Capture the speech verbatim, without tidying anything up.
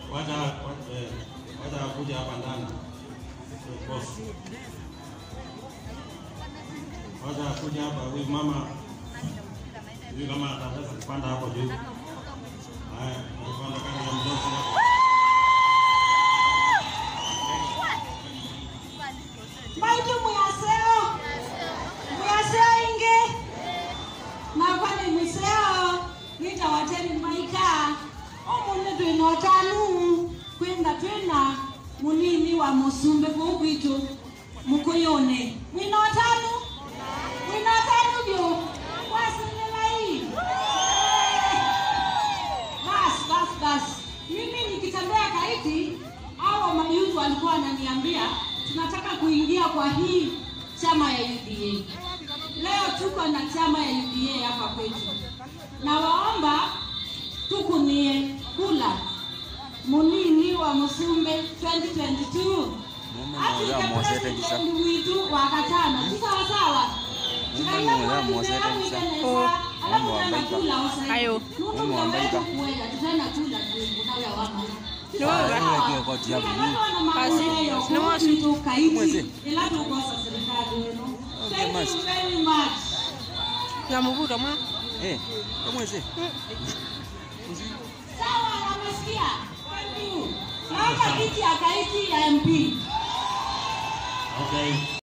wacha wacha kuja hapa ndani. Boss. Wacha kuja hapa huyu mama. Huyu kama ataweza kupanda hapo juu. Haya, kupanda kama ya mdosi hapo. Maiki muyaseo. Muyaseo inge. Na kwani mwiseo nitawateni maika. Omunde twinotanu kwenda twina munini wa musumbe kwa kwitu mukoyone. Winotanu? Winotanu byo. Wasinela hii. Bas bas bas. Mimi nikitembea Kaiti hao mayutu walikuwa wananiambia tunataka kuingia kwa hii chama ya U D A. Leo tuko na chama ya U D A hapa kwetu. Na waomba tukunie kula munini wa musumbe twenty twenty-two. Ati ya mwasete kisa witu wakatana sawa sawa. Tunaiona mwasete kisa oh ayo mwambaika kuweza tutana kula tunaweza wama ndio kwa tiabu basi no watu Kaiti ila tukosa serikali no. Thank you very much. Ya mvuto mwa eh mwezi sawa namesikia. Thank you. Naomba kiti ya Kaiti ya M P. Okay.